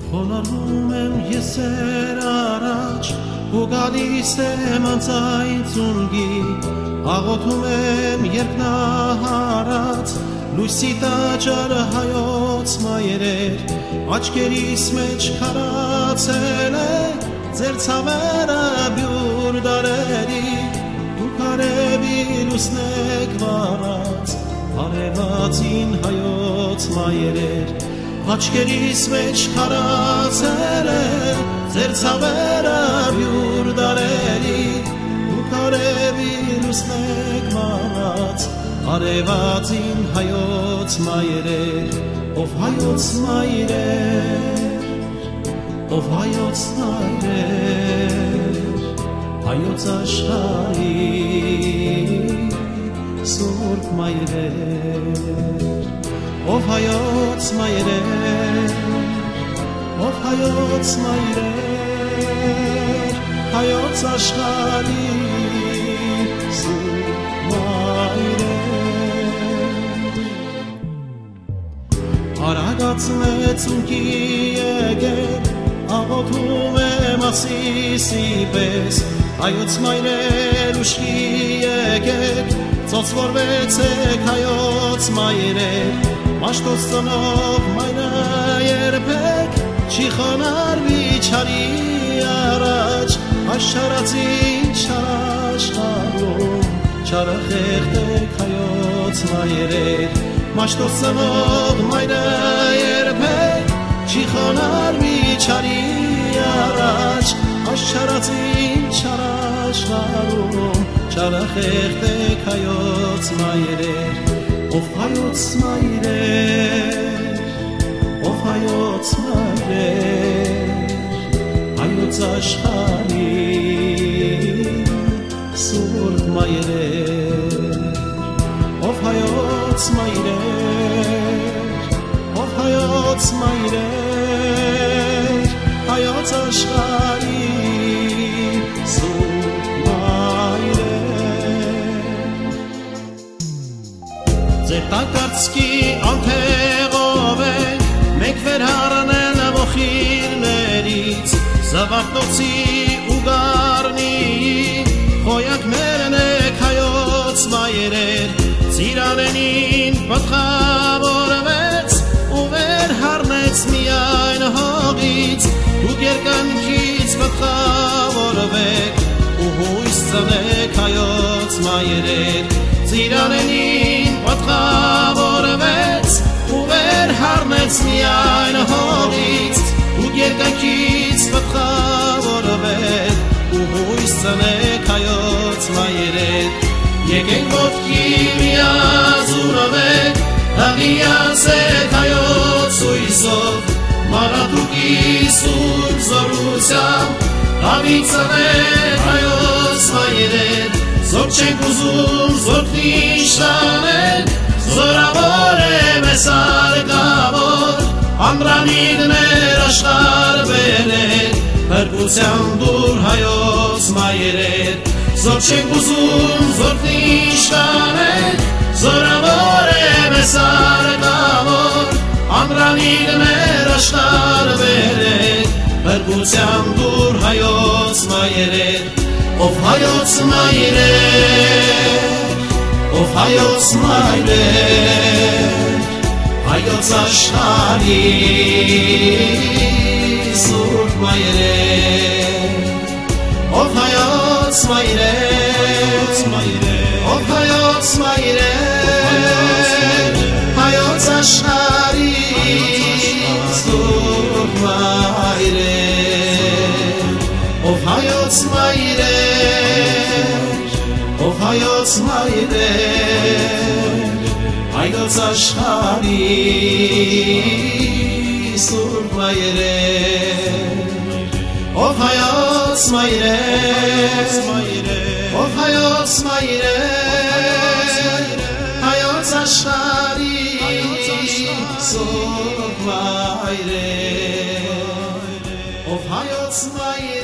Խոնարհում եմ ես առաջ ու գալիս եմ անցային ծունգի, աղոթում եմ երկնահարած լույսի տաճարը հայոց մայրեր, աչքերիս մեջ քարացել է ձեր ցավերը բյուր դարերի, դուք արևի լուսն եք վառած արևածին հայոց մայրեր, աչքերիս մեջ քարացել է ձեր ցավերը բյուր դարերի, դուք արևի լուսն եք վառած արևածին հայոց մայրեր, ով հայոց մայրեր, ով հայոց մայրեր, հայոց աշխարհի սուրբ մայրեր, ով հայոց մայրեր, ով հայոց մայրեր, հայոց աշխարհի սուրբ մայրեր, արագացնեց ունքի եկեք, աղոթում եմ ասիսի պես, հայոց մայրեր ուշքի եկեք, ծոցվորվեցեք հայոց մայրեր, մաշտոց ծնող մայրը երբեք չի խոնարհվի չարի առաջ, աշխարհածին չարաշխարհում, չարը խեղդեք հայոց մայրեր, մաշտոց ծնող մայրը երբեք չի խոնարհվի չարի առաջ, աշխարհածին չարաշխարհում, չարը խեղդեք հայոց մայրեր, ով հայոց մայրեր, ով հայոց մայրեր, հայոց աշխարհի սուրբ մայրեր, ով հայոց մայրեր, ով հայոց մայրեր, հայոց աշխարհի սուրբ մայրեր, ձեր տակարծքի անթեղով եք մեկ վերհառնել ոխիրներից, զավարթնոցի ու գառնիի խոյակներն եք հայոց մայրեր, ծիրանենին պտղավորվեց ու վերհառնեց միայն հողից, դուք երկնքից պտղավորվեք ու հույս ծնեք հայոց մայրեր, ծիրանենին պտղավորվեց ու վերհառնեց միայն հողից, դուք երկնքից պտղավորվեք ու հույս ծնեք հայոց մայրեր, եկեք ոտքի միազուրվեք, հղիացեք հայոց հույսով, մանատուկի սուրբ զորությամբ, հավի ծնեք հայոց մայրեր, զոր չենք ուզում զորքնիշ տանել, զորավոր է մեզ արգավոր, ամրանիդներ աշխարհ բերել, փրկության դուր հայոց մայրեր, զոր չենք ուզում զորքնիշ տանել, զորավոր է մեզ արգավոր, ամրանիդներ աշխարհ բերել, փրկության դուր հայոց մայրեր, ով հայոց մայրեր, ով հայոց մայրեր, հայոց աշխարհի սուրբ մայրեր, ով հայոց մայրեր, ով հայոց մայրեր, հայոց աշխարհի սուրբ մայրեր, ով հայոց մայրեր, ով հայոց մայրեր, հայոց աշխարհի սուրբ մայրեր, ով հայոց մայրեր, ով հայոց մայրեր, հայոց աշխարհի սուրբ մայրեր, ով հայոց մայրեր,